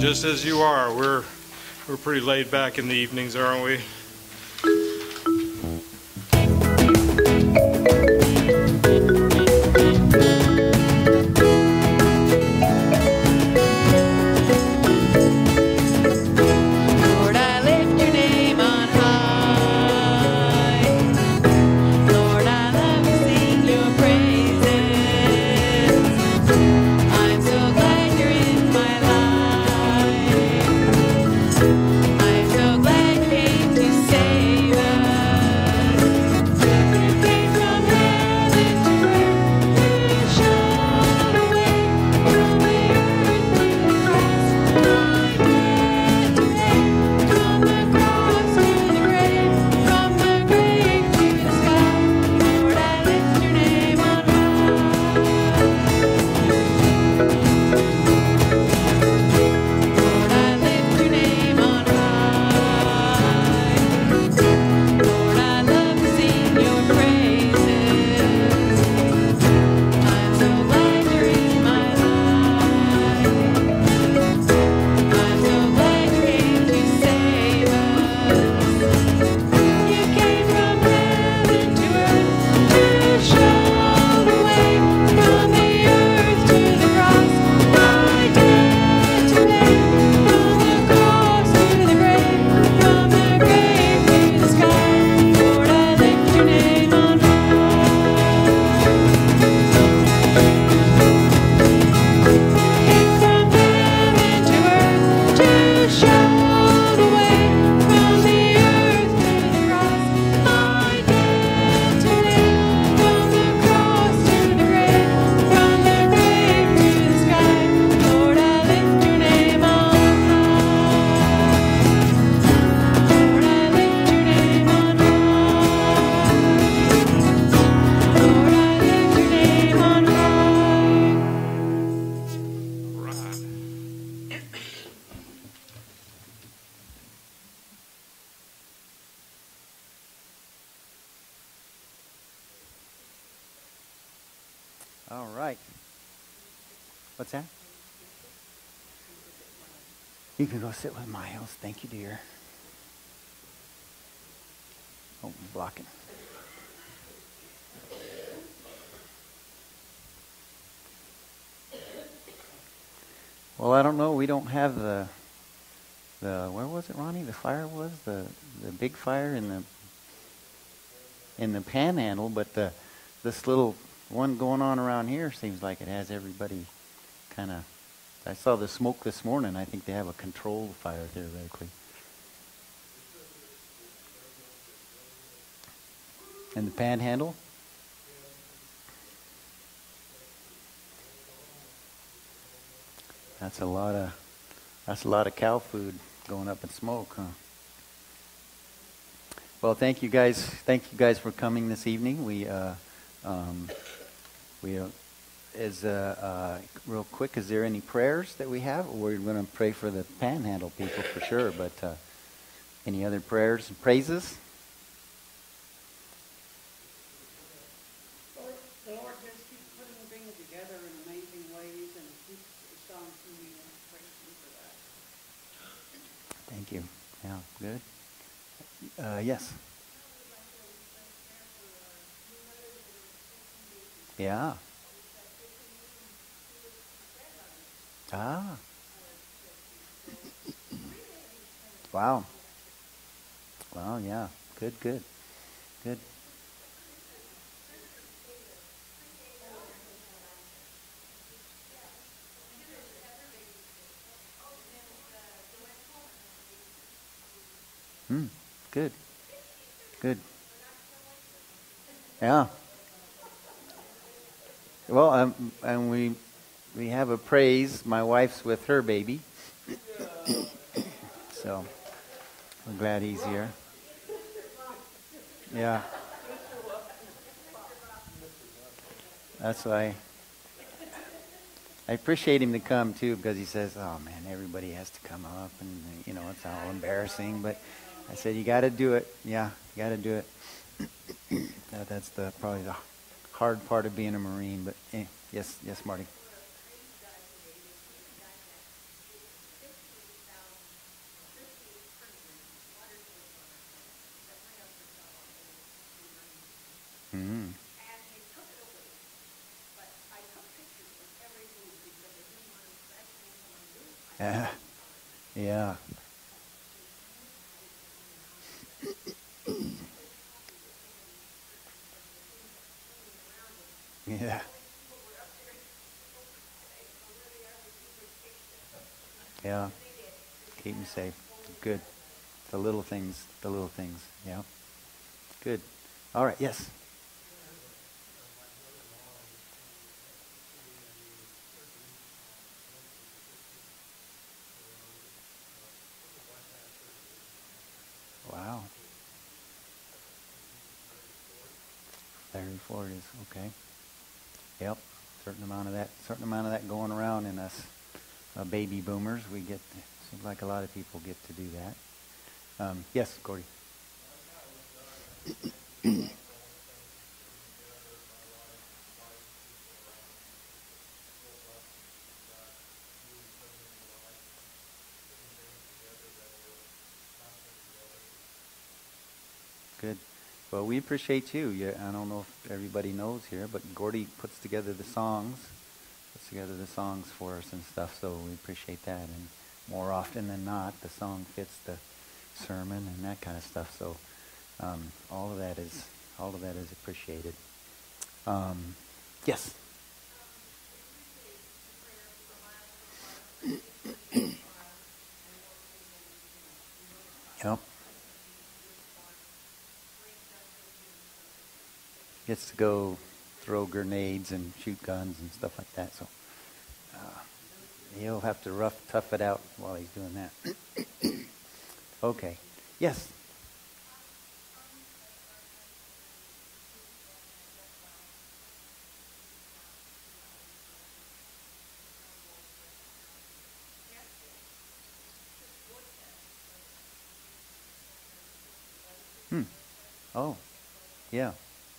just as you are. We're pretty laid back in the evenings, aren't we? All right. What's that? You can go sit with Miles. Thank you, dear. Oh, I'm blocking. Well, I don't know. We don't have the where was it, Ronnie? The fire was the big fire in the Panhandle, but this little one going on around here seems like it has everybody kind of. I saw the smoke this morning. I think they have a controlled fire theoretically. In the Panhandle? That's a lot of cow food going up in smoke, huh? Well, thank you guys. Thank you guys for coming this evening. We real quick, is there any prayers that we have? We're going to pray for the Panhandle people for sure, but any other prayers and praises? The Lord just keeps putting things together in amazing ways, and keeps showing to me, and praise Him for that. Thank you. Yeah, good. Yes. Yeah. Ah. Wow. Wow, yeah. Good. Good. Yeah. Well, and we have a praise. My wife's with her baby, so I'm glad he's here. Yeah. That's why I appreciate him to come too, because he says, "Oh man, everybody has to come up, and it's all embarrassing." But I said, "You got to do it. Yeah, you got to do it." That's probably the hard part of being a Marine. But yes, Marty. Yeah. Yeah. Yeah. Keep them safe. Good. The little things. The little things. Yeah. Good. All right. Yes. Wow. Larry Ford is okay. Yep. Certain amount of that going around in us baby boomers. We get, seems like a lot of people get to do that. Yes, Gordy. Good. Well, we appreciate you. I don't know if everybody knows here, but Gordy puts together the songs for us and stuff, so we appreciate that. And more often than not, the song fits the sermon and that kind of stuff. So all of that is appreciated. Yes. Yep. Gets to go throw grenades and shoot guns and stuff like that. So he'll have to tough it out while he's doing that. Okay. Yes. Oh, yeah.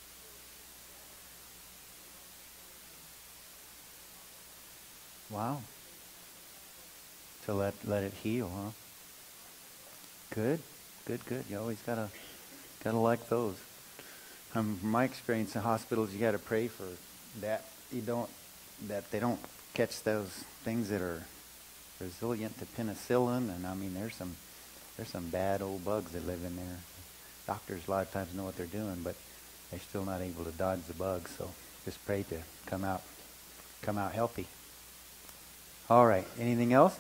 Wow. To let it heal, huh? Good. You always gotta like those. From my experience in hospitals, you gotta pray for that that they don't catch those things that are resilient to penicillin, and I mean there's some bad old bugs that live in there. Doctors a lot of times know what they're doing, but they're still not able to dodge the bugs. So just pray to come out healthy. All right. Anything else?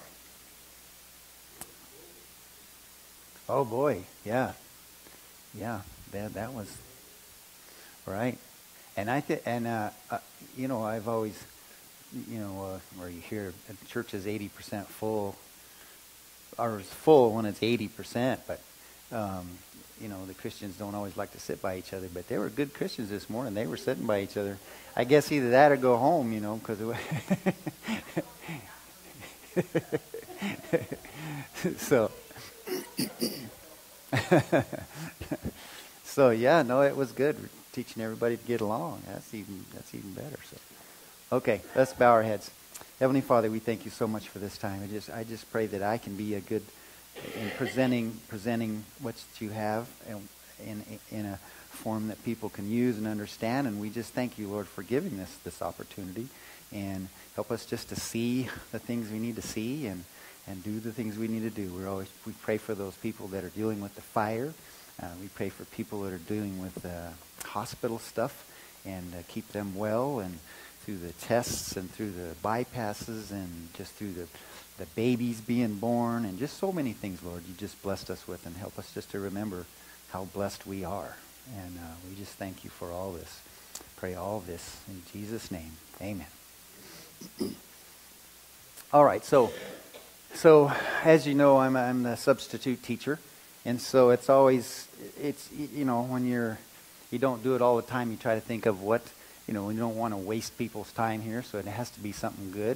Oh boy, yeah. That was right. And I've always, where you hear a church is 80% full, or is full when it's 80%, but the Christians don't always like to sit by each other. But they were good Christians this morning. They were sitting by each other. I guess either that or go home, because so. So yeah, no, it was good. We're teaching everybody to get along. That's even better. So, okay, let's bow our heads. Heavenly Father, we thank you so much for this time. I just pray that I can be a good in presenting what you have in a form that people can use and understand. And we just thank you, Lord, for giving us this opportunity, and help us just to see the things we need to see and do the things we need to do. We pray for those people that are dealing with the fire. We pray for people that are dealing with hospital stuff, and keep them well, and through the tests and through the bypasses and just through the babies being born and just so many things, Lord, you just blessed us with, and help us just to remember how blessed we are. And we just thank you for all this. Pray all this in Jesus' name. Amen. All right, so as you know, I'm the substitute teacher, and so it's when you don't do it all the time, you try to think of what, you don't want to waste people's time here, so it has to be something good,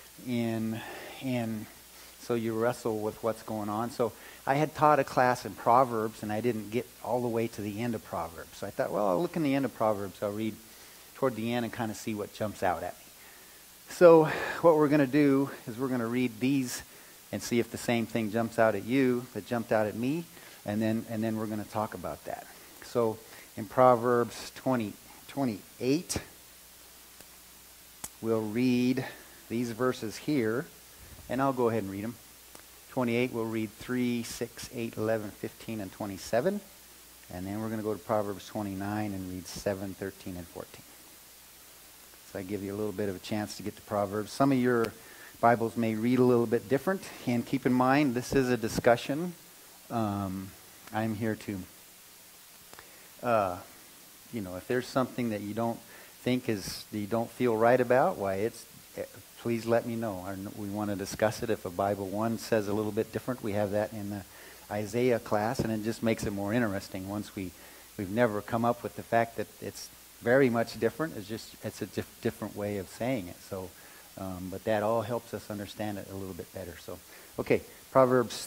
and so you wrestle with what's going on. So I had taught a class in Proverbs, and I didn't get all the way to the end of Proverbs. So I thought, well, I'll look in the end of Proverbs. I'll read toward the end and kind of see what jumps out at me. So what we're going to do is we're going to read these and see if the same thing jumps out at you that jumped out at me, and then we're going to talk about that. So in Proverbs 28, we'll read these verses here, and I'll go ahead and read them. 28, we'll read 3, 6, 8, 11, 15, and 27. And then we're going to go to Proverbs 29 and read 7, 13, and 14. So I give you a little bit of a chance to get to Proverbs. Some of your Bibles may read a little bit different. And keep in mind, this is a discussion. I'm here to, if there's something that you don't think you don't feel right about, please let me know. We want to discuss it. If a Bible 1 says a little bit different, we have that in the Isaiah class, and it just makes it more interesting once we've never come up with the fact that it's very much different. It's a different way of saying it. So, but that all helps us understand it a little bit better. So, okay, Proverbs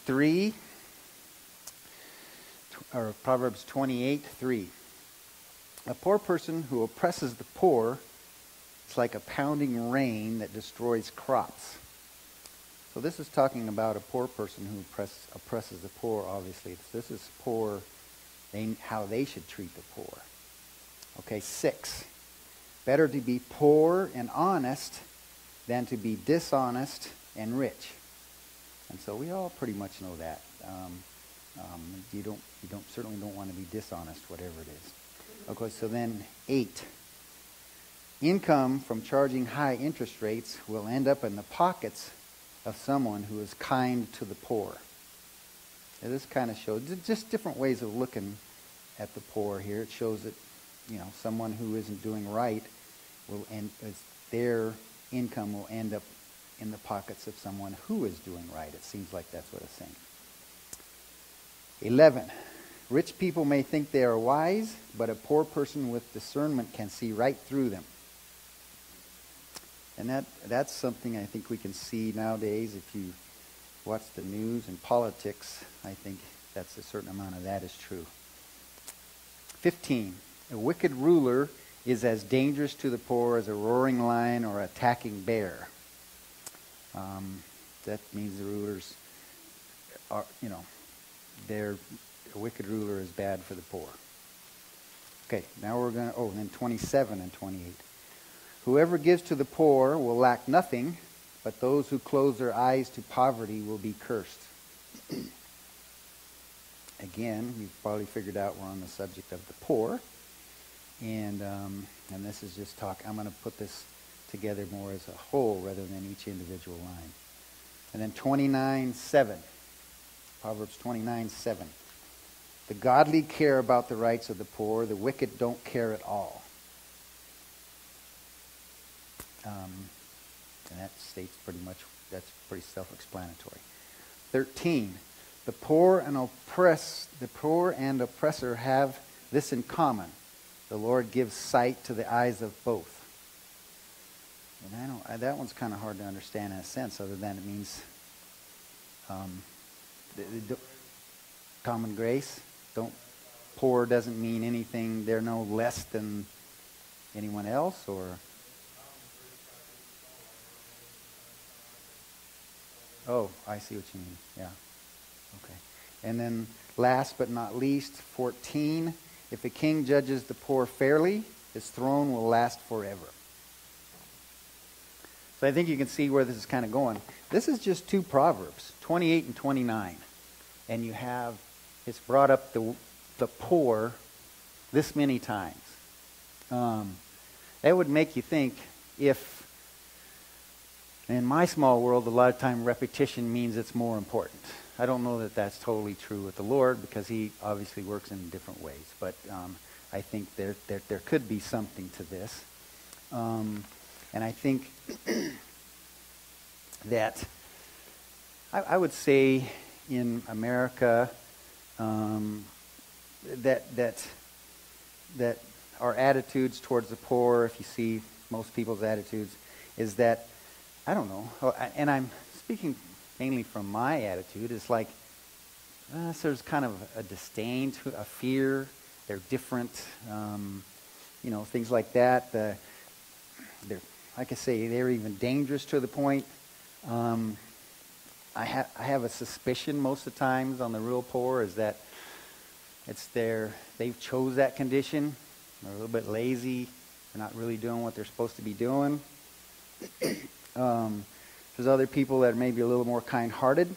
28:3. A poor person who oppresses the poor is like a pounding rain that destroys crops. So this is talking about a poor person who oppresses the poor, obviously. This is poor, how they should treat the poor. Okay, 6. Better to be poor and honest than to be dishonest and rich. And so we all pretty much know that. You certainly don't want to be dishonest, whatever it is. Okay, so then 8. Income from charging high interest rates will end up in the pockets of someone who is kind to the poor. Now, this kind of shows just different ways of looking at the poor here. It shows that, someone who isn't doing right their income will end up in the pockets of someone who is doing right. It seems like that's what it's saying. 11. Rich people may think they are wise, but a poor person with discernment can see right through them. And that's something I think we can see nowadays. If you watch the news and politics, I think that's a certain amount of that is true. 15. A wicked ruler is as dangerous to the poor as a roaring lion or attacking bear. That means the rulers are, a wicked ruler is bad for the poor. Okay, now we're going to, and then 27 and 28. Whoever gives to the poor will lack nothing, but those who close their eyes to poverty will be cursed. Again, we've probably figured out we're on the subject of the poor. And this is just talk. I'm going to put this together more as a whole rather than each individual line. And then 29:7. Proverbs 29:7. The godly care about the rights of the poor. The wicked don't care at all. And that states pretty much, that's pretty self-explanatory. 13. The poor and oppressor have this in common. The Lord gives sight to the eyes of both. And that one's kind of hard to understand in a sense, other than it means common grace. Poor doesn't mean anything. They're no less than anyone else, or. Oh, I see what you mean. Yeah. Okay. And then last but not least, 14. If a king judges the poor fairly, his throne will last forever. So I think you can see where this is kind of going. This is just 2 Proverbs, 28 and 29. And it's brought up the poor this many times. That would make you think if, in my small world, a lot of time repetition means it's more important. I don't know that that's totally true with the Lord, because He obviously works in different ways. But I think there could be something to this. And I think that I would say in America that our attitudes towards the poor, if you see most people's attitudes, is that, I don't know, and I'm speaking mainly from my attitude, is like there's kind of a disdain, a fear. They're different, things like that. They're, like I say, they're even dangerous to the point. I have a suspicion most of the times on the real poor is that they've chose that condition. They're a little bit lazy. They're not really doing what they're supposed to be doing. There's other people that are maybe a little more kind-hearted.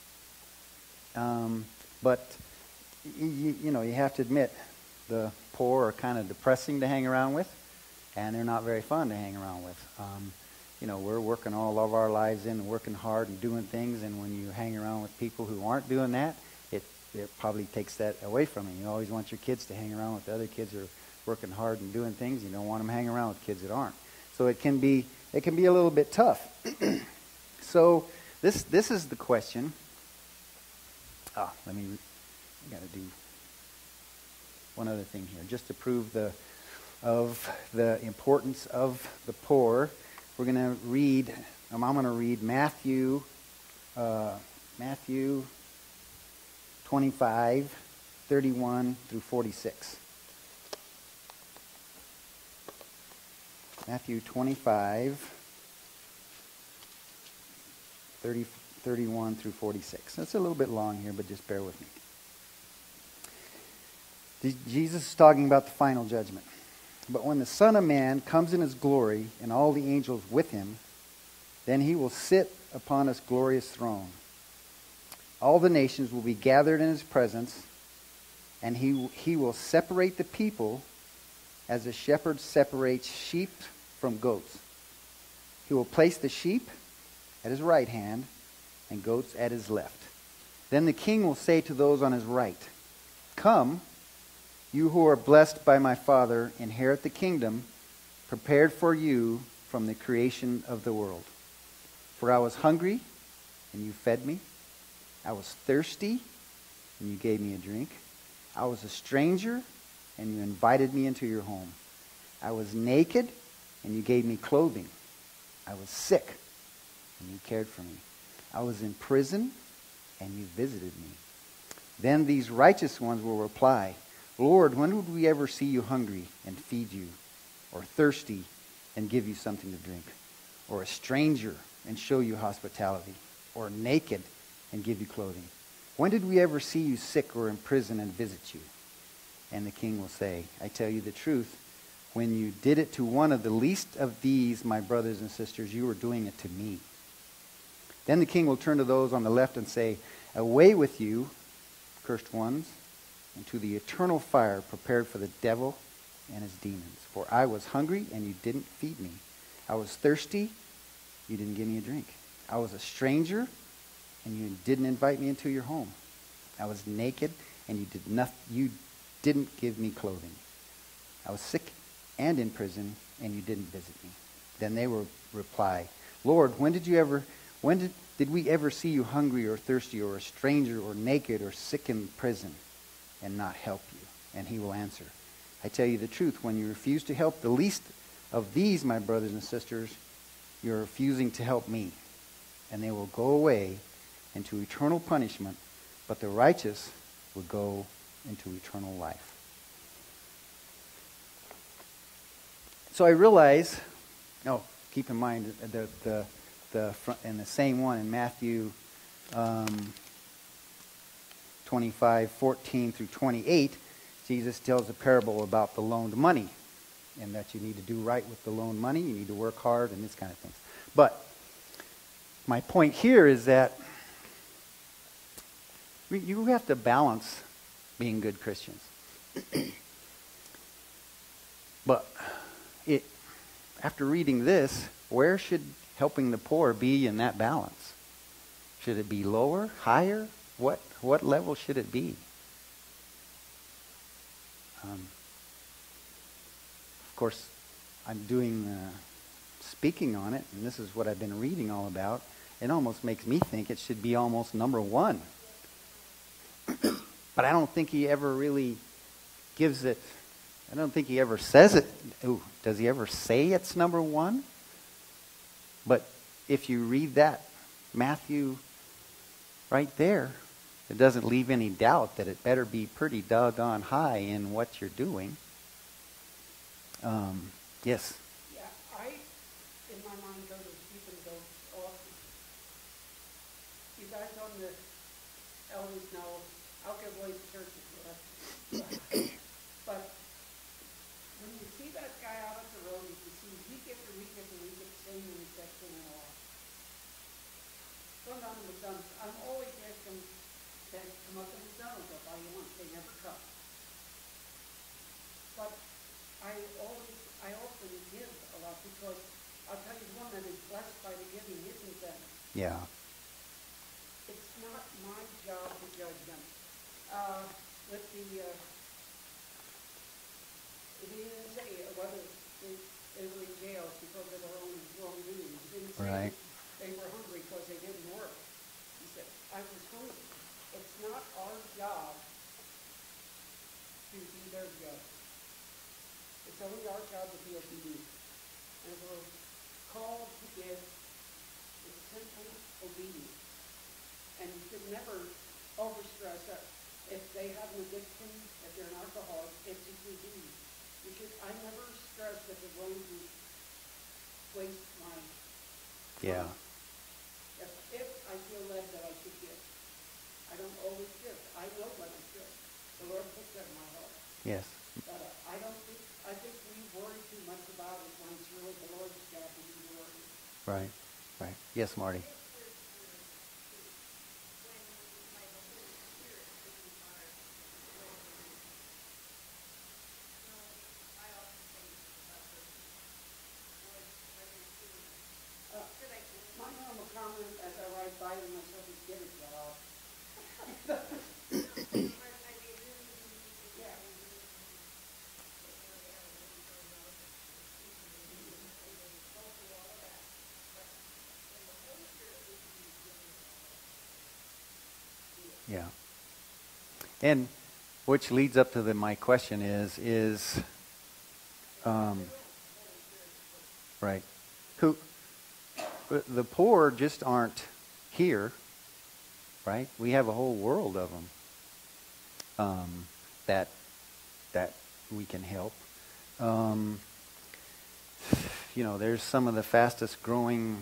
But, you know, you have to admit, the poor are kind of depressing to hang around with, and they're not very fun to hang around with. You know, we're working all of our lives in and working hard and doing things, and when you hang around with people who aren't doing that, it probably takes that away from you. You always want your kids to hang around with the other kids who are working hard and doing things. You don't want them hanging around with kids that aren't. So it can be a little bit tough. So this is the question. I got to do one other thing here, just to prove the importance of the poor. We're going to read. I'm going to read Matthew 25:31 through 46. Matthew 25:31 through 46. That's a little bit long here, but just bear with me. Jesus is talking about the final judgment. But when the Son of Man comes in his glory and all the angels with him, then he will sit upon his glorious throne. All the nations will be gathered in his presence, and he will separate the people as a shepherd separates sheep from goats. He will place the sheep at his right hand and goats at his left. Then the king will say to those on his right, "Come, you who are blessed by my Father, inherit the kingdom prepared for you from the creation of the world. For I was hungry, and you fed me. I was thirsty, and you gave me a drink. I was a stranger, and you invited me into your home. I was naked, and you gave me clothing. I was sick, and you cared for me. I was in prison, and you visited me." Then these righteous ones will reply, "Lord, when would we ever see you hungry and feed you, or thirsty and give you something to drink, or a stranger and show you hospitality, or naked and give you clothing? When did we ever see you sick or in prison and visit you?" And the king will say, "I tell you the truth, when you did it to one of the least of these, my brothers and sisters, you were doing it to me." Then the king will turn to those on the left and say, "Away with you, cursed ones, into the eternal fire prepared for the devil and his demons. For I was hungry, and you didn't feed me. I was thirsty, you didn't give me a drink. I was a stranger, and you didn't invite me into your home. I was naked, and you didn't give me clothing. I was sick and in prison, and you didn't visit me." Then they will reply, "Lord, when did we ever see you hungry or thirsty or a stranger or naked or sick in prison and not help you?" And he will answer, "I tell you the truth, when you refuse to help the least of these, my brothers and sisters, you're refusing to help me." And they will go away into eternal punishment, but the righteous will go into eternal life. So I realize, keep in mind in the same one in Matthew 25:14 through 28, Jesus tells a parable about the loaned money, and that you need to do right with the loaned money, you need to work hard, and this kind of things. But my point here is that you have to balance being good Christians. But after reading this, where should helping the poor be in that balance? Should it be lower, higher? What level should it be? Of course, I'm doing speaking on it, and this is what I've been reading all about. It almost makes me think it should be almost number one. But I don't think he ever really gives it. I don't think he ever says it. Ooh, does he ever say it's number one? But if you read that Matthew right there, it doesn't leave any doubt that it better be pretty doggone high in what you're doing. Yes? Yeah, in my mind, go to keeping goats often. You guys on the elders know, I'll give away the churches, but when you see that guy out at the road, you can see we get the same intersection and all. of McDonald's, I'm always asking to come up to McDonald's, I'll buy you lunch, they never come. But I often give a lot because I'll tell you one that is blessed by the giving isn't them. Yeah. It's not my job to judge them. With the, he didn't say whether they were in jail because of their own wrongdoing. He didn't say Right. they were hungry because they didn't work. He said, I was hungry. It's not our job to be their judge. It's only our job to be obedient. And we're called to give is simple obedience. And you should never overstress that. If they have an addiction, if they're an alcoholic, it's a disease. I never stress that they're going to waste my Yeah. If I feel led that I should give. I don't always give. I know what I should. The Lord puts that in my heart. Yes. But I think we worry too much about it when it's really the Lord's job to do the work. Right. Right. Yes, Marty. My normal comment as I ride by to myself is get a job. Yeah. And which leads up to my question is right. Who the poor just aren't here, right? We have a whole world of them that we can help. There's some of the fastest growing.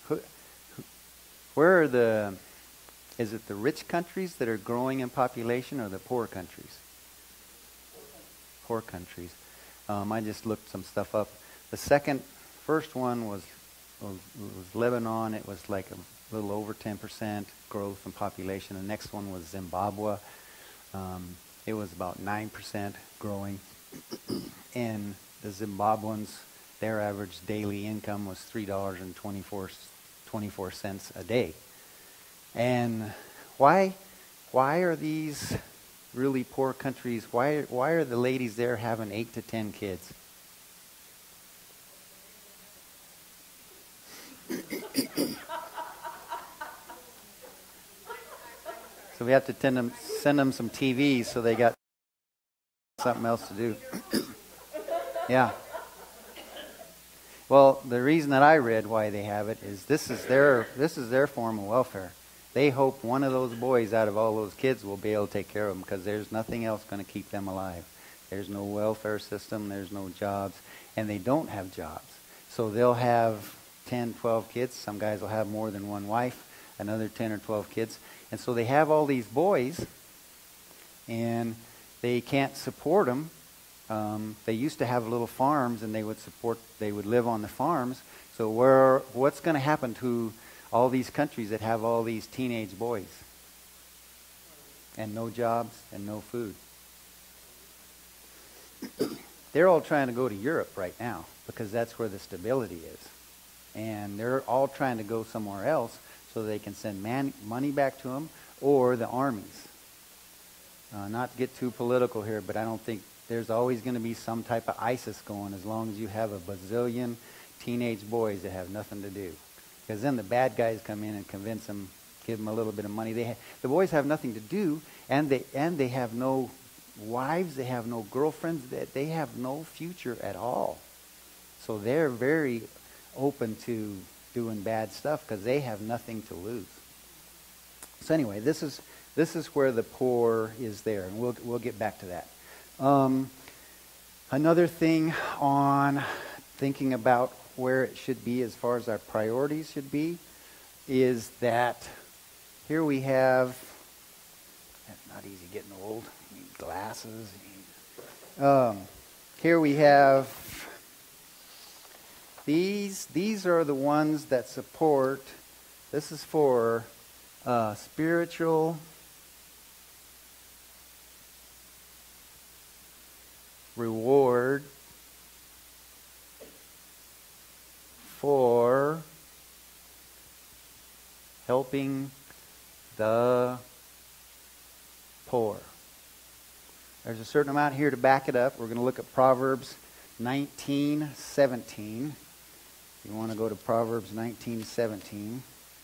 Where are is it the rich countries that are growing in population or the poor countries? Poor countries. I just looked some stuff up. First one was Lebanon. It was like a little over 10% growth in population. The next one was Zimbabwe. It was about 9% growing. And the Zimbabweans, their average daily income was $3.24 a day. And why are these really poor countries, why are the ladies there having 8 to 10 kids? So we have to send them some TVs so they got something else to do. Yeah. Well, the reason that I read why they have it is this is their form of welfare. They hope one of those boys out of all those kids will be able to take care of them because there's nothing else going to keep them alive. There's no welfare system, there's no jobs, and they don't have jobs. So they'll have 10, 12 kids. Some guys will have more than one wife, another 10 or 12 kids. And so they have all these boys, and they can't support them. They used to have little farms, and they would live on the farms. So what's going to happen to all these countries that have all these teenage boys and no jobs and no food? They're all trying to go to Europe right now because that's where the stability is. And they're all trying to go somewhere else so they can send money back to them or the armies. Not to get too political here, but I don't think there's always going to be some type of ISIS going as long as you have a bazillion teenage boys that have nothing to do. Because then the bad guys come in and convince them, give them a little bit of money. The boys have nothing to do, and they have no wives, they have no girlfriends, they have no future at all. So they're very open to doing bad stuff because they have nothing to lose. So anyway, this is where the poor is there, and we'll get back to that. Another thing on thinking about where it should be as far as our priorities should be is that here we have, it's not easy getting old, you need glasses. Here we have, these are the ones that support, this is for spiritual reward for helping the poor. There's a certain amount here to back it up. We're going to look at Proverbs 19:17. You want to go to Proverbs 19:17.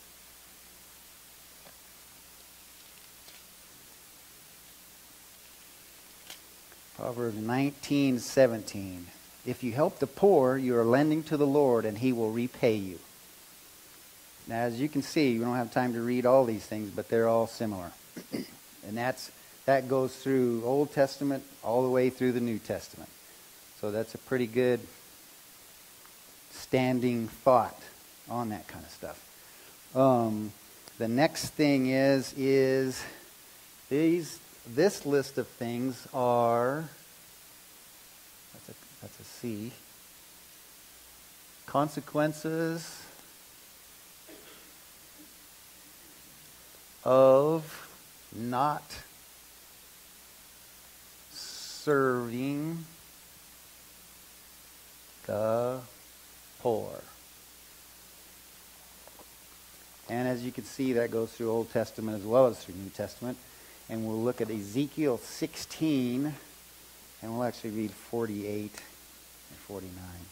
Proverbs 19:17. If you help the poor, you are lending to the Lord, and He will repay you. Now, as you can see, we don't have time to read all these things, but they're all similar. And that goes through Old Testament all the way through the New Testament. So that's a pretty good standing thought on that kind of stuff. The next thing is this list of things are, that's a C, consequences of not serving the poor. And as you can see, that goes through Old Testament as well as through New Testament. And we'll look at Ezekiel 16, and we'll actually read 48 and 49.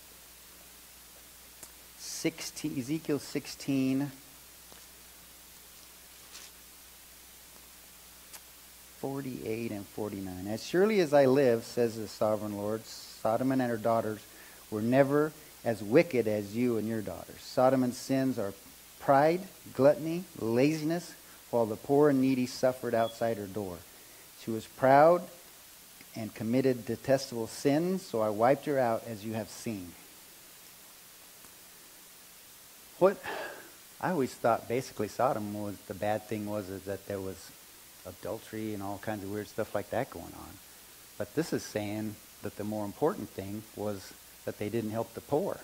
Ezekiel 16, 48 and 49. As surely as I live, says the sovereign Lord, Sodom and her daughters were never as wicked as you and your daughters. Sodom's sins are pride, gluttony, laziness, while the poor and needy suffered outside her door. She was proud and committed detestable sins, so I wiped her out as you have seen. What I always thought basically Sodom was, the bad thing was is that there was adultery and all kinds of weird stuff like that going on. But this is saying that the more important thing was that they didn't help the poor.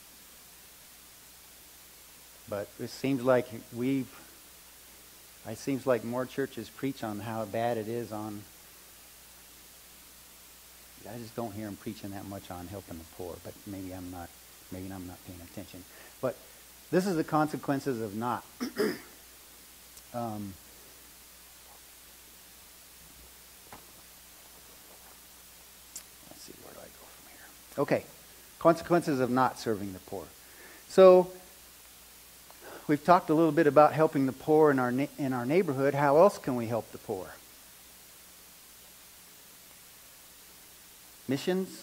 But it seems like more churches preach on how bad it is on. I just don't hear them preaching that much on helping the poor. But maybe I'm not paying attention. But this is the consequences of not. Let's see, where do I go from here? Okay, consequences of not serving the poor. So we've talked a little bit about helping the poor in our neighborhood. How else can we help the poor? Missions?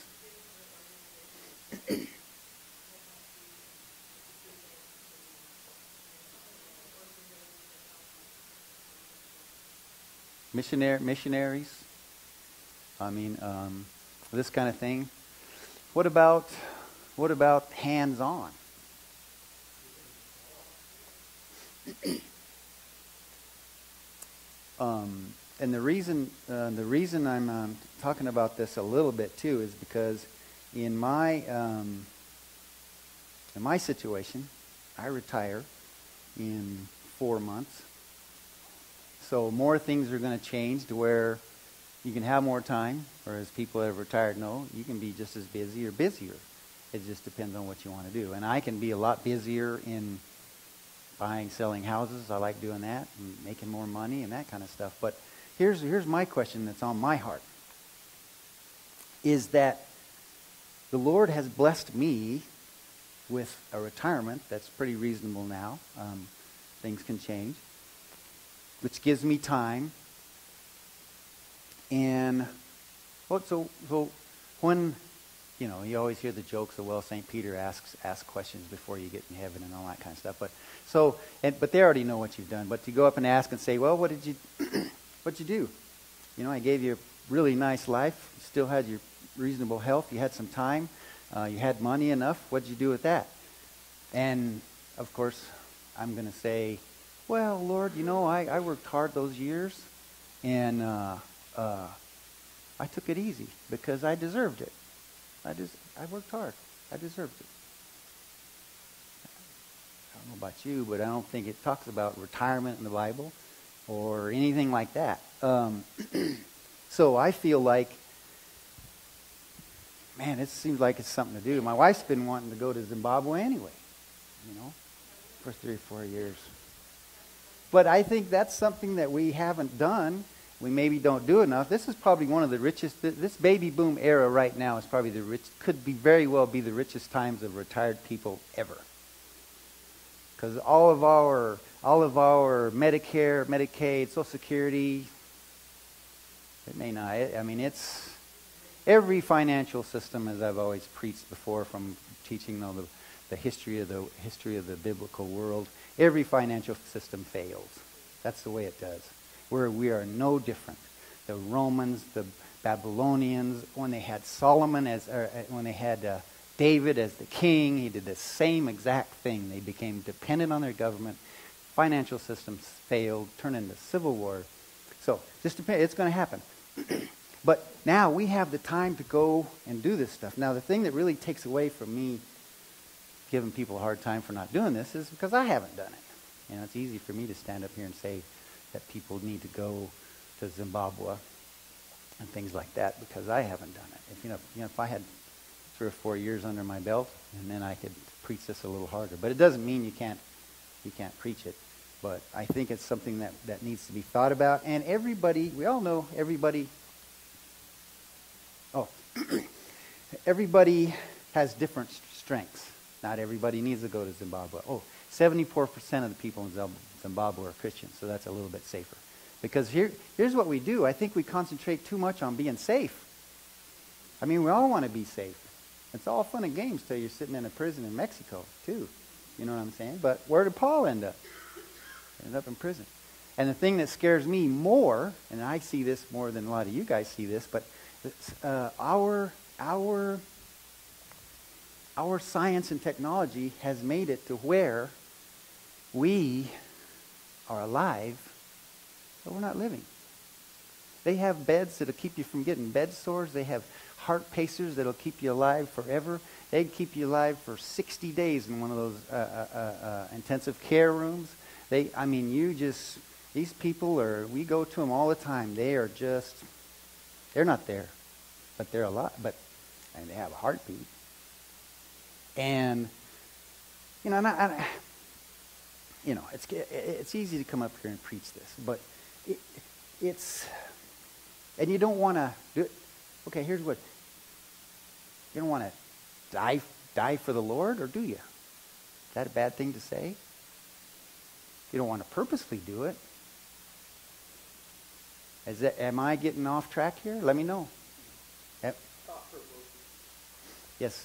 Missionaries? I mean, this kind of thing. What about hands-on? And the reason I'm talking about this a little bit too is because in my situation, I retire in 4 months, so more things are going to change to where you can have more time, or as people that have retired know, you can be just as busy or busier. It just depends on what you want to do, and I can be a lot busier in buying, selling houses. I like doing that and making more money and that kind of stuff. But here's my question that's on my heart, is that the Lord has blessed me with a retirement that's pretty reasonable now. Things can change, which gives me time. And so when, you always hear the jokes of, well, St. Peter asks questions before you get in heaven and all that kind of stuff. But they already know what you've done. But to go up and ask and say, well, what'd you do? I gave you a really nice life. You still had your reasonable health. You had some time. You had money enough. What'd you do with that? And, of course, I'm going to say, well, Lord, I worked hard those years. And I took it easy because I deserved it. I worked hard. I deserved it. I don't know about you, but I don't think it talks about retirement in the Bible. or anything like that. So I feel like, man, it seems like it's something to do. My wife's been wanting to go to Zimbabwe anyway, for 3 or 4 years. But I think that's something that we haven't done. We maybe don't do enough. This is probably one of the richest. This baby boom era right now is probably could be very well be the richest times of retired people ever. Because all of our Medicare, Medicaid, Social Security, it may not. It's every financial system, as I've always preached before, from teaching the history of the biblical world. Every financial system fails. That's the way it does. We are no different. The Romans, the Babylonians, when they had Solomon when they had David as the king, he did the same exact thing. They became dependent on their government. Financial systems failed, turned into civil war. So it's going to happen. But now we have the time to go and do this stuff. Now the thing that really takes away from me giving people a hard time for not doing this is because I haven't done it. It's easy for me to stand up here and say that people need to go to Zimbabwe and things like that because I haven't done it. If I had 3 or 4 years under my belt, and then I could preach this a little harder. But it doesn't mean you can't preach it. But I think it's something that needs to be thought about. And we all know everybody. Oh, everybody has different strengths. Not everybody needs to go to Zimbabwe. 74% of the people in Zimbabwe are Christians, so that's a little bit safer. Because here's what we do. I think we concentrate too much on being safe. We all want to be safe. It's all fun and games till you're sitting in a prison in Mexico, too. You know what I'm saying? But where did Paul end up? He ended up in prison. And the thing that scares me more, and I see this more than a lot of you guys see this, but our science and technology has made it to where we are alive, but we're not living. They have beds that'll keep you from getting bed sores. They have heart pacers that'll keep you alive forever. They keep you alive for 60 days in one of those intensive care rooms. These people we go to them all the time. They're not there, but they're alive. And they have a heartbeat. And it's easy to come up here and preach this, but and you don't want to do it. Okay, here's what you don't want to die for the Lord, or do you? Is that a bad thing to say? You don't want to purposely do it. Am I getting off track here? Let me know. Yep. Yes.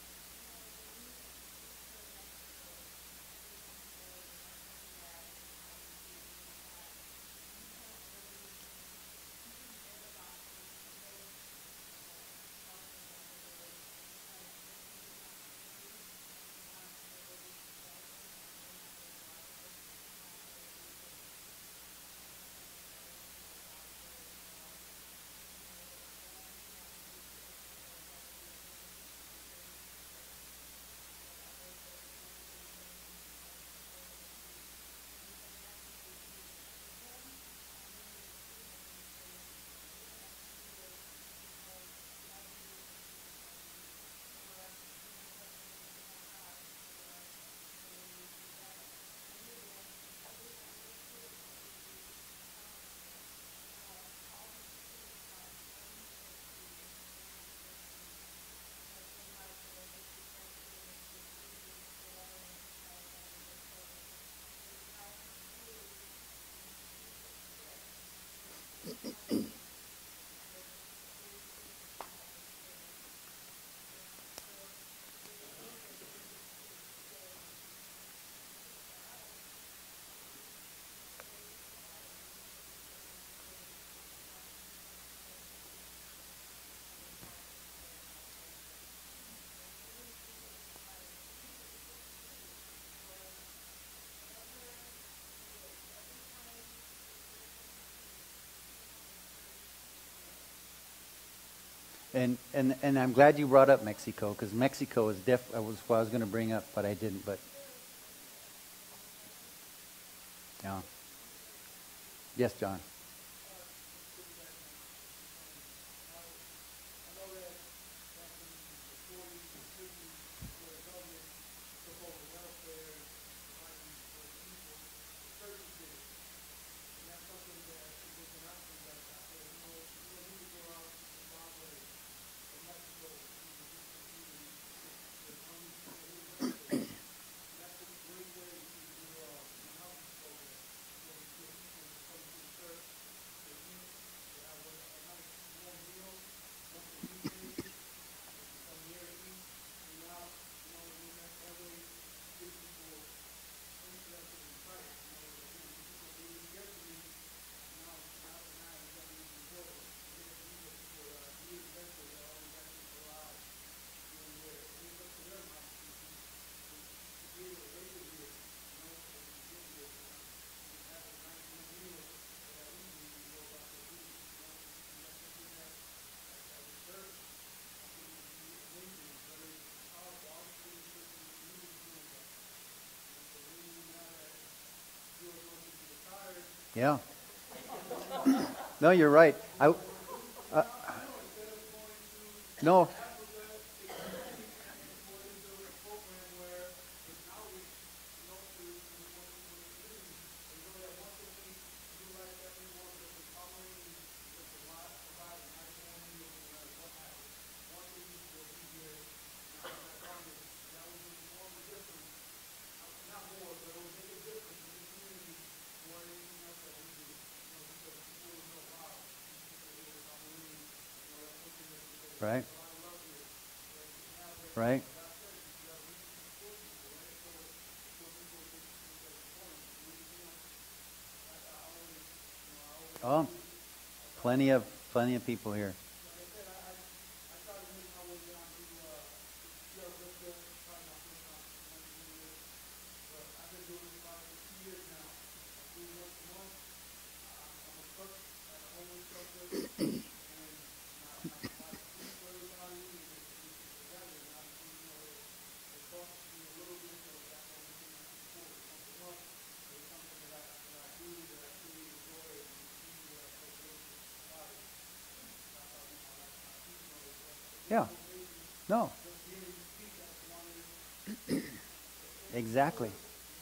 And I'm glad you brought up Mexico, because Mexico was was what I was going to bring up, but I didn't. But yeah, Yes, John. Yeah. No, you're right. Uh, no. Right. Right. Oh, plenty of people here. Yeah. No. Exactly.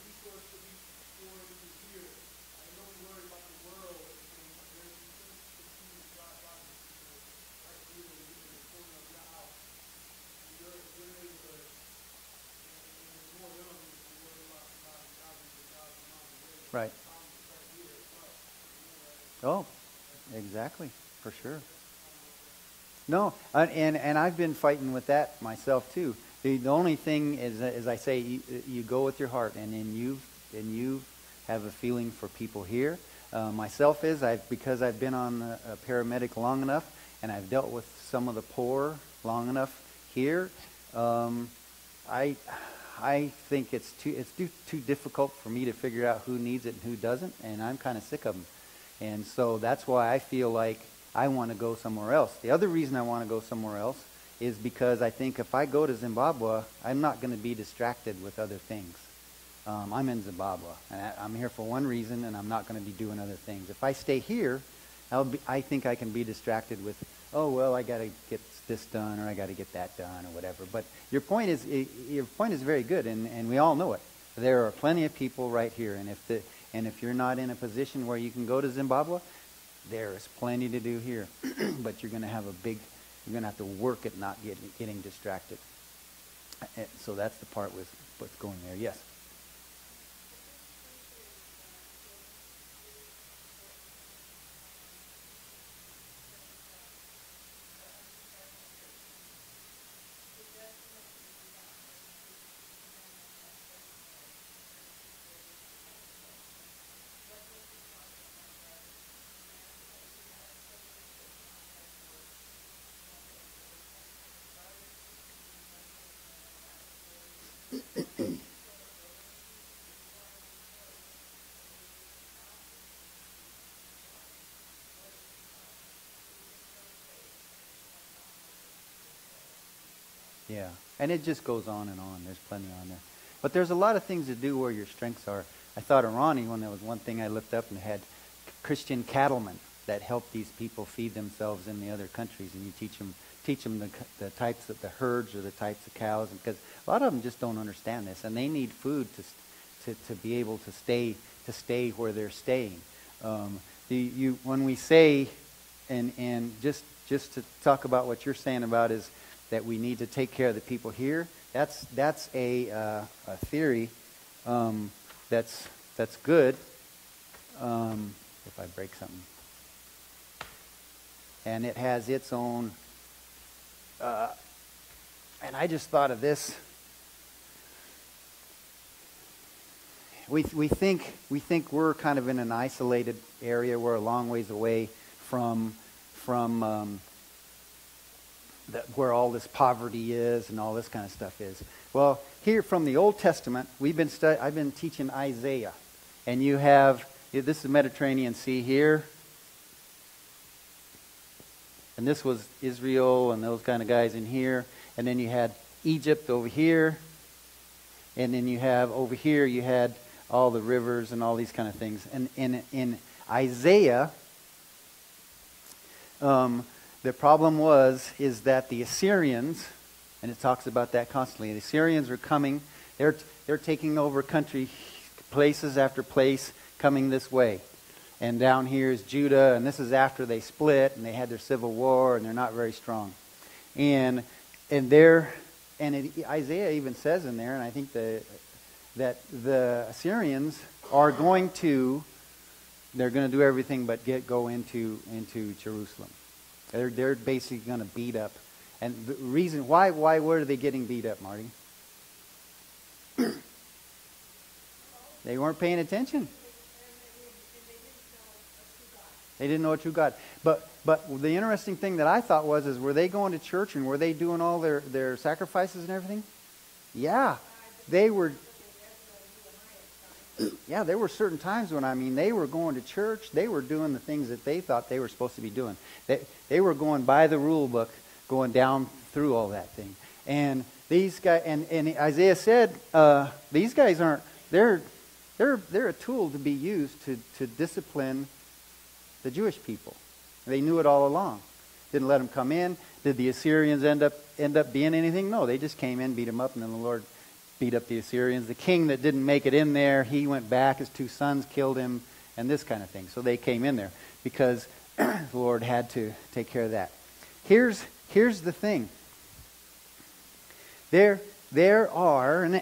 Right. Oh, exactly. For sure. No, and I've been fighting with that myself too. The only thing is, as I say, you go with your heart, and then you have a feeling for people here. Myself is because I've been on a paramedic long enough, and I've dealt with some of the poor long enough here. I think it's too difficult for me to figure out who needs it and who doesn't, and I'm kind of sick of them. And so that's why I feel like I want to go somewhere else. The other reason I want to go somewhere else is because I think if I go to Zimbabwe, I'm not going to be distracted with other things. I'm in Zimbabwe, and I'm here for one reason, and I'm not going to be doing other things. If I stay here, I think I can be distracted with, oh well, I got to get this done, or I got to get that done, or whatever. But your point is very good, and we all know it. There are plenty of people right here, and if you're not in a position where you can go to Zimbabwe, there is plenty to do here. But you're going to have to work at not getting distracted. So that's the part with what's going there. Yes. Yeah, and it just goes on and on. There's plenty on there. But there's a lot of things to do where your strengths are. I thought of Ronnie when there was one thing I looked up and had Christian cattlemen that help these people feed themselves in the other countries, and you teach them the types of the herds or the types of cows, because a lot of them just don't understand this, and they need food to be able to stay where they're staying. When we say, and just to talk about what you're saying about is that we need to take care of the people here. That's a theory that's good. If I break something, and it has its own. And I just thought of this. We think we're kind of in an isolated area. We're a long ways away from where all this poverty is and all this kind of stuff is. Well, here from the Old Testament, I've been teaching Isaiah, and you have this is the Mediterranean Sea here, and this was Israel and those kind of guys in here, and then you had Egypt over here, and then you have over here you had all the rivers and all these kind of things. And in Isaiah, the problem is that the Assyrians, and it talks about that constantly. The Assyrians are coming. They're taking over country, places after place, coming this way. And down here is Judah, and this is after they split and they had their civil war, and they're not very strong. And Isaiah even says in there, and I think that the Assyrians are going to do everything but go into Jerusalem. They're basically going to beat up. And the reason why were they getting beat up, Marty? They weren't paying attention. They didn't know a true God. But the interesting thing that I thought was were they going to church and were they doing all their sacrifices and everything? Yeah. They were. Yeah, there were certain times when, they were going to church. They were doing the things that they thought they were supposed to be doing. They were going by the rule book, going down through all that thing. And these guys, and Isaiah said, these guys aren't, they're a tool to be used to discipline the Jewish people. They knew it all along. Didn't let them come in. Did the Assyrians end up being anything? No, they just came in, beat them up, and then the Lord beat up the Assyrians. The king that didn't make it in there, he went back. His 2 sons killed him, and this kind of thing. So they came in there because the Lord had to take care of that. Here's the thing. There are, and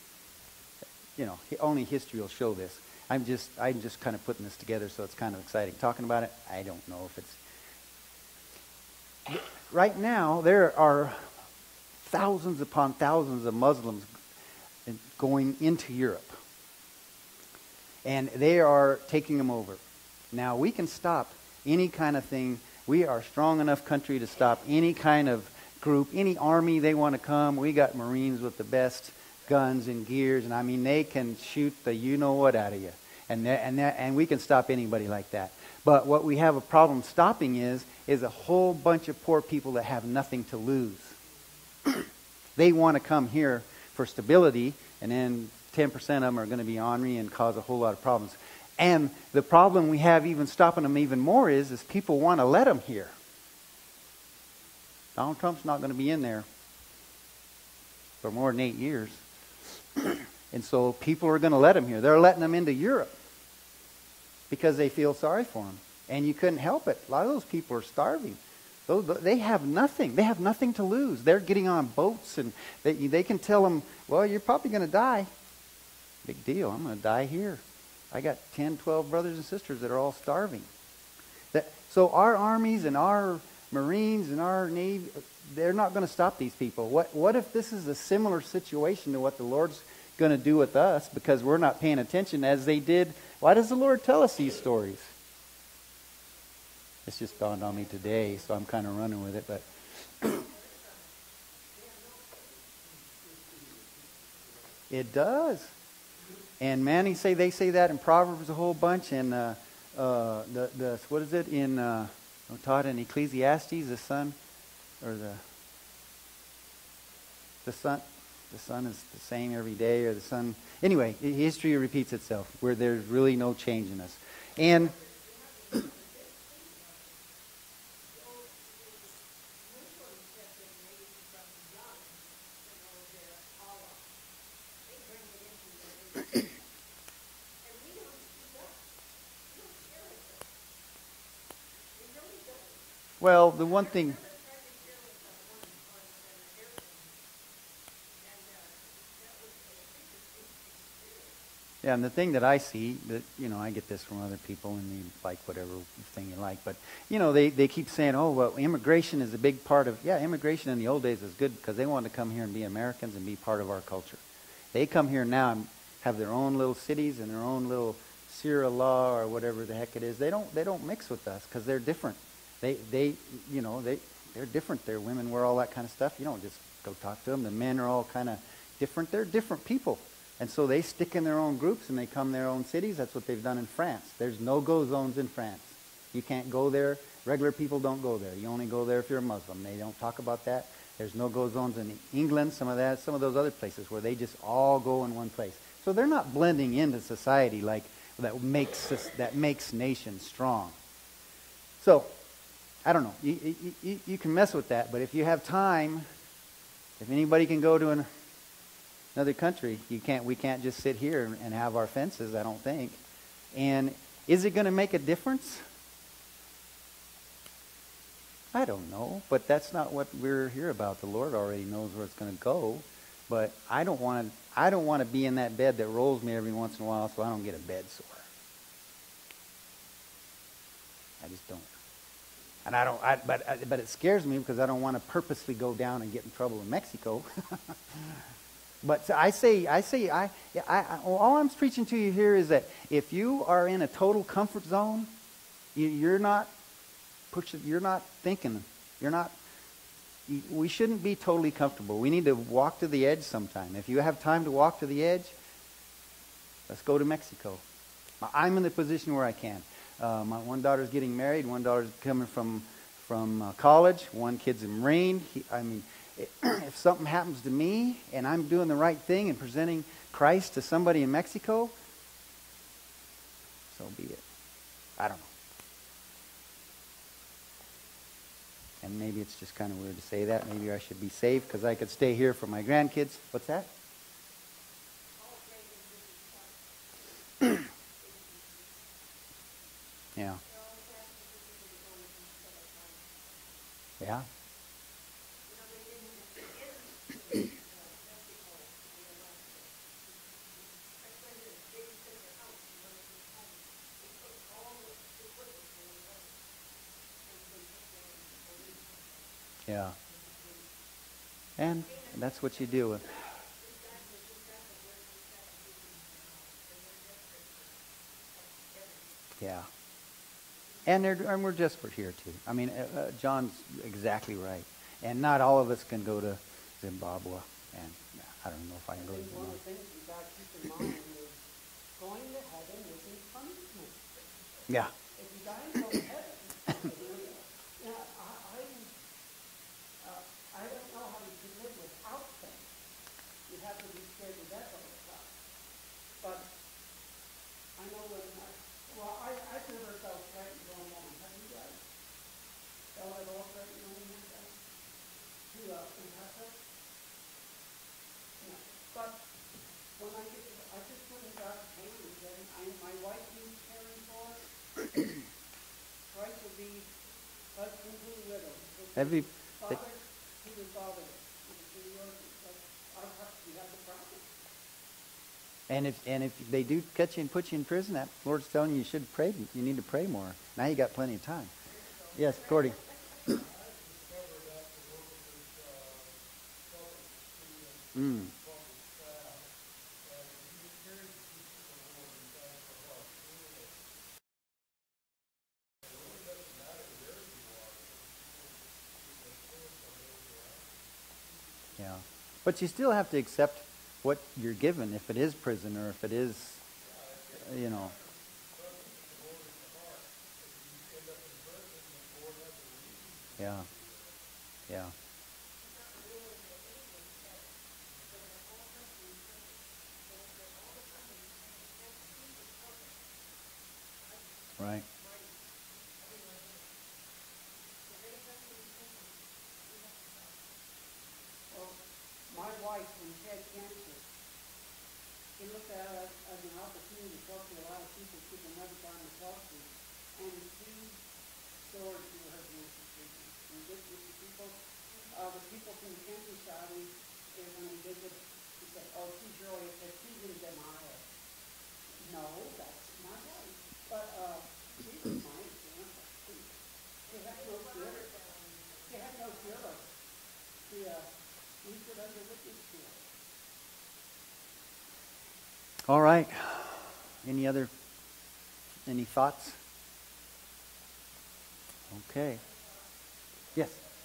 only history will show this. I'm just kind of putting this together, so it's kind of exciting. Talking about it, I don't know if it's... Right now, there are thousands upon thousands of Muslims going into Europe. And they are taking them over. Now, we can stop any kind of thing. We are a strong enough country to stop any kind of group, any army they want to come. We got Marines with the best guns and gears, and they can shoot the you-know-what out of you. And we can stop anybody like that. But what we have a problem stopping is a whole bunch of poor people that have nothing to lose. They want to come here for stability, and then 10% of them are going to be ornery and cause a whole lot of problems. And the problem we have even stopping them even more is people want to let them here. Donald Trump's not going to be in there for more than 8 years. And so people are going to let them here. They're letting them into Europe because they feel sorry for them. And you couldn't help it. A lot of those people are starving. They have nothing. They have nothing to lose. They're getting on boats, and they can tell them, well, you're probably going to die. Big deal. I'm going to die here. I got 10, 12 brothers and sisters that are all starving. So our armies and our Marines and our Navy, they're not going to stop these people. What if this is a similar situation to what the Lord's going to do with us because we're not paying attention as they did? Why does the Lord tell us these stories? It's just dawned on me today, so I'm kind of running with it. But it does. And they say that in Proverbs a whole bunch, and what is it in taught in Ecclesiastes? The sun is the same every day, or the sun. Anyway, history repeats itself, where there's really no change in us. And Well, the one thing, yeah, and the thing that I see, that, I get this from other people, and you like whatever thing you like, but, they keep saying, oh, well, immigration is a big part of, yeah, immigration in the old days was good because they wanted to come here and be Americans and be part of our culture. They come here now and have their own little cities and their own little Sierra Law or whatever the heck it is. They don't mix with us because they're different. They're different. Their women wear all that kind of stuff. You don't just go talk to them. The men are all kind of different. They're different people. And so they stick in their own groups and they come their own cities. That's what they've done in France. There's no-go zones in France. You can't go there. Regular people don't go there. You only go there if you're a Muslim. They don't talk about that. There's no-go zones in England, some of those other places where they just all go in one place. So they're not blending into society like that makes nations strong. So, I don't know. You can mess with that, but if you have time, if anybody can go to another country, we can't just sit here and have our fences, I don't think. And is it going to make a difference? I don't know, but that's not what we're here about. The Lord already knows where it's going to go. But I don't want to be in that bed that rolls me every once in a while so I don't get a bed sore. I just don't. And but it scares me because I don't want to purposely go down and get in trouble in Mexico. But all I'm preaching to you here is that if you are in a total comfort zone, you're not thinking. We shouldn't be totally comfortable. We need to walk to the edge sometime. If you have time to walk to the edge, let's go to Mexico. I'm in the position where I can. My one daughter's getting married. One daughter's coming from college. One kid's a Marine. If something happens to me and I'm doing the right thing and presenting Christ to somebody in Mexico, so be it. I don't know. And maybe it's just kind of weird to say that. Maybe I should be saved because I could stay here for my grandkids. What's that? Yeah. Yeah. Yeah. And that's what you deal with. Yeah. And we're desperate here too. John's exactly right. And not all of us can go to Zimbabwe. And I don't know if I can go to One of Zimbabwe. the things you got to keep in mind is going to heaven isn't punishment. Yeah. If you die and go to heaven, I don't know how you can live without them. You have to be scared to death all the time. But I know I've never felt frightened going home. Have you guys? Felt at all frightened going home, guys? In Russia? No. But when I just went and got Haley, my wife needs caring for. Christ will be husband to the widow. Father to the father. You have the promise. And if they do catch you and put you in prison, that Lord's telling you you should pray. You need to pray more. Now you got plenty of time. Yes, Gordy. Mm. Yeah. But you still have to accept what you're given, if it is prison or if it is, Yeah. Yeah. Right. Well, my wife, when she had cancer, she looked at it as an opportunity to talk to a lot of people she could never find to talk to, and she stored through her cancer treatment. people from the countryside, and when we visited, he said, oh, she's really, she's in denial. No, that's not right. But she was my example. She had no fear. She had no fear of it. We stood under witness to her. All right. Any thoughts? Okay. Yes.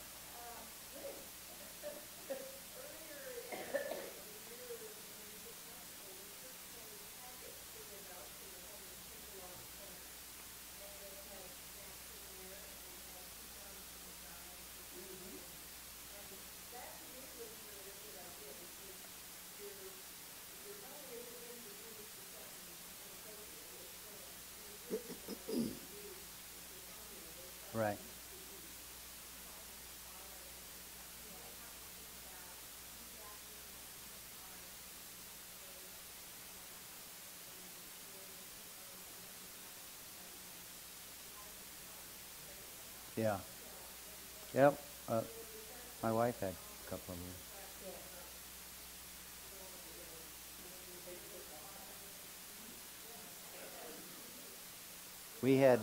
Right. Yeah. Yep. My wife had a couple of them. We had.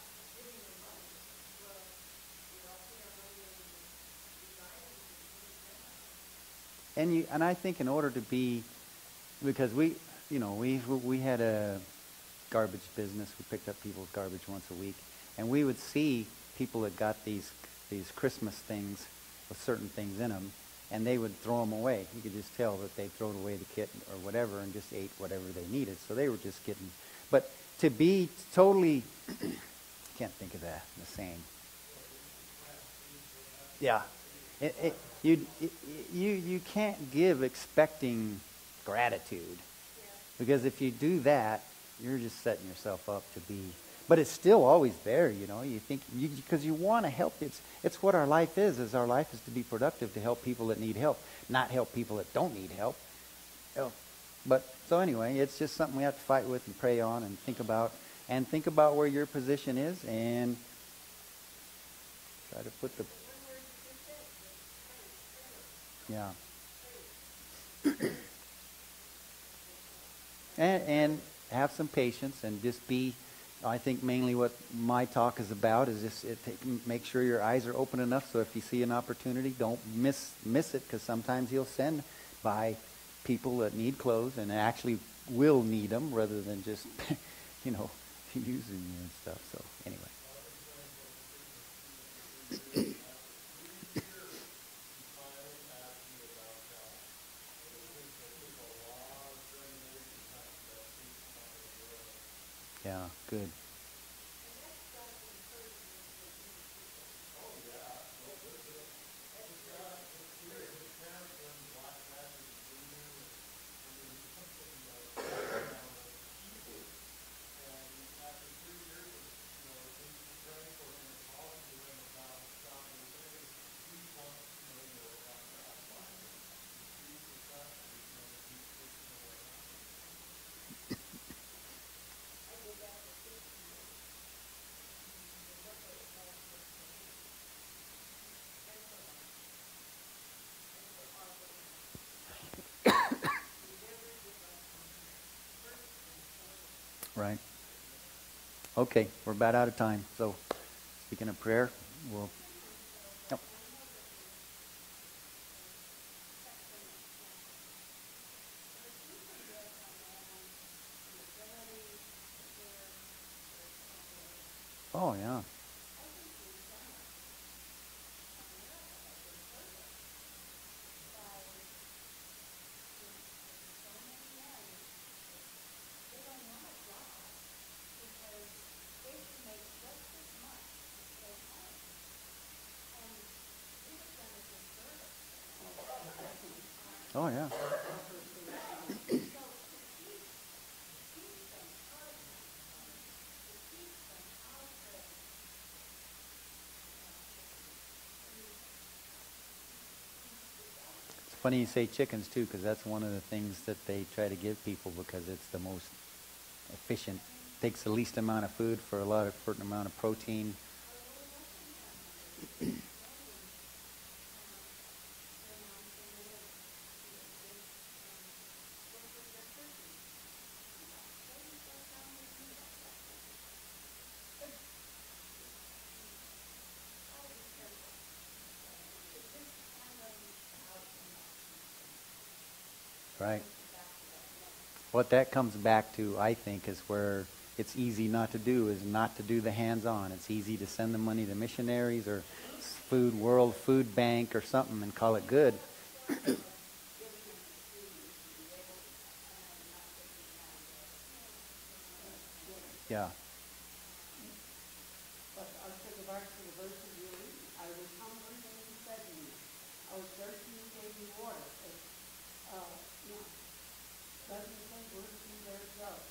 And I think in order to be, because we had a garbage business. We picked up people's garbage once a week, and we would see people that got these Christmas things with certain things in them, and they would throw them away. You could just tell that they thrown away the kit or whatever and just ate whatever they needed. So they were just getting. But to be totally, can't think of that the same. Yeah. You can't give expecting gratitude, because if you do that, you're just setting yourself up to be. But it's still always there, you know. You think because you want to help. It's what our life is. Is our life is to be productive, to help people that need help, not help people that don't need help. But so anyway, it's just something we have to fight with and pray on and think about where your position is, and try to put the. Yeah. And have some patience and just be. I think mainly what my talk is about is just make sure your eyes are open enough, so if you see an opportunity, don't miss it, because sometimes he'll send by people that need clothes and actually will need them rather than just using you and stuff. So anyway. Yeah, good. Right. Okay, we're about out of time. So, speaking of prayer, we'll. Yep. Oh yeah. Oh yeah. It's funny you say chickens too, because that's one of the things that they try to give people because it's the most efficient. Takes the least amount of food for a certain amount of protein. Right. What that comes back to, I think, is where it's easy not to do, is not to do the hands-on. It's easy to send the money to missionaries or World Food Bank or something and call it good. Yeah. But I'll take it back to the verses you read. I was hungry and you fed me. I was thirsty and you gave me water. You know, doesn't say we're being their self.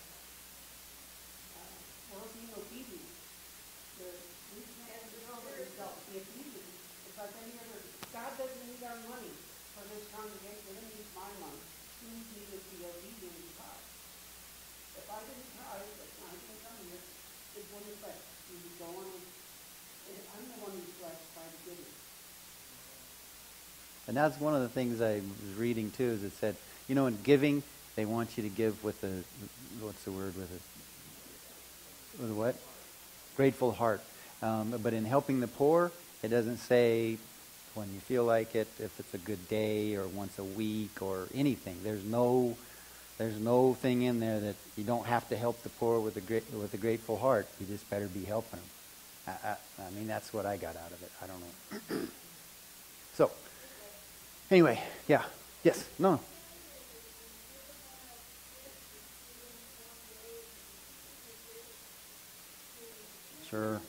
We're being obedient. We can't control the result. Be obedient. It's like any other. God doesn't need our money for this congregation. He needs my money. He needs me to be obedient to God. If I didn't try, if I didn't come here, it wouldn't affect. You'd be going and I'm the one who's blessed by the giving. And that's one of the things I was reading too, is it said, you know, in giving, they want you to give with a, what's the word with it? With a what? Grateful heart. But in helping the poor, it doesn't say when you feel like it, if it's a good day or once a week or anything. There's no thing in there that you don't have to help the poor with a grateful heart. You just better be helping them. I mean, that's what I got out of it. I don't know. So, anyway, yeah. Yes. No. Sure.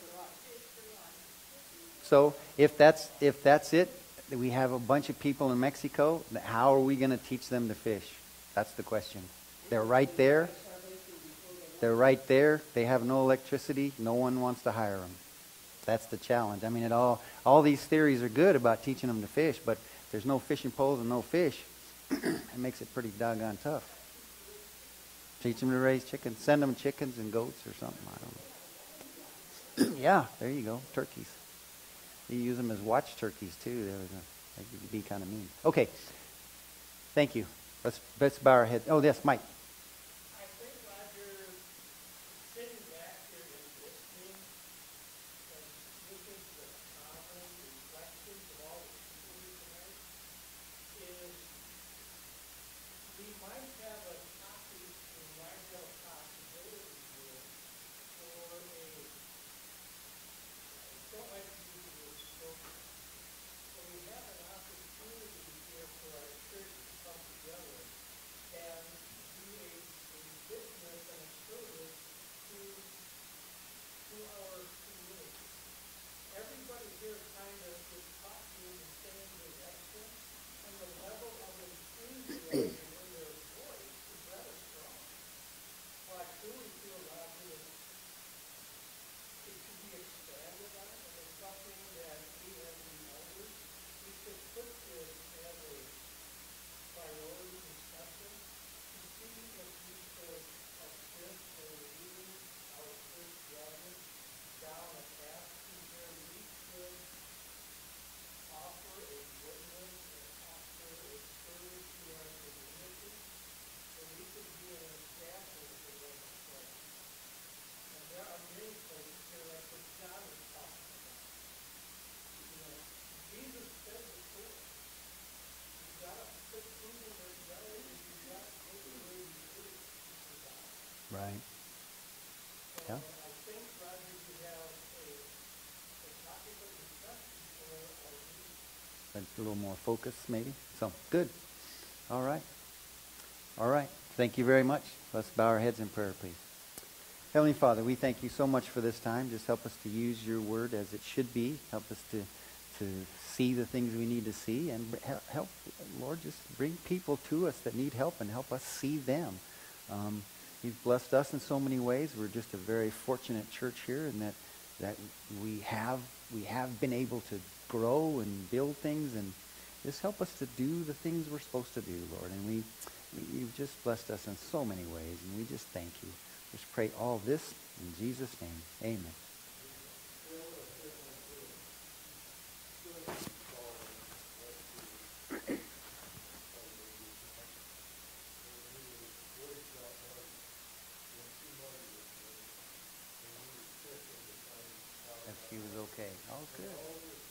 So if that's it, we have a bunch of people in Mexico. How are we going to teach them to fish? That's the question. They're right there. They're right there. They have no electricity. No one wants to hire them. That's the challenge. I mean, all these theories are good about teaching them to fish, but if there's no fishing poles and no fish, it makes it pretty doggone tough. Teach them to raise chickens. Send them chickens and goats or something. I don't know. Yeah, there you go. Turkeys. You use them as watch turkeys too. That could be kind of mean. Okay. Thank you. Let's bow our head. Oh, yes, Mike. I think, Roger, sitting back here and listening and looking to the common reflections of all the people here tonight is we might have a topic, we might have a possibility here for a, I don't like to use the word slogan, but we have an opportunity here for our church to come together and be a business and a service to our community. Everybody here kind of is talking in the same direction, and the level of enthusiasm in their voice is rather strong. Well, I truly feel, Roger, that it should be expanded on, and it's something that we as the elders, we should put this as a priority discussion to see if we could assist or lead our church brethren down a path to where we could offer a witness and offer a service to our community, so we could be an example for them as well. And there are many places here like what John was talking about. You know, Jesus said before, you've got to put food in their belly and you've got to take away the food to survive. Right. And Yeah. I think, Roger, you have a topic of discussion for our youth. That's a little more focus, maybe. So, good. All right. All right. Thank you very much. Let's bow our heads in prayer, please. Heavenly Father, we thank you so much for this time. Just help us to use your word as it should be. Help us to see the things we need to see. And help, Lord, just bring people to us that need help and help us see them. You've blessed us in so many ways. We're just a very fortunate church here in that we have been able to grow and build things, and just help us to do the things we're supposed to do, Lord. And you've just blessed us in so many ways, and we just thank you. Just pray all this in Jesus' name. Amen. If she was okay. Oh, good.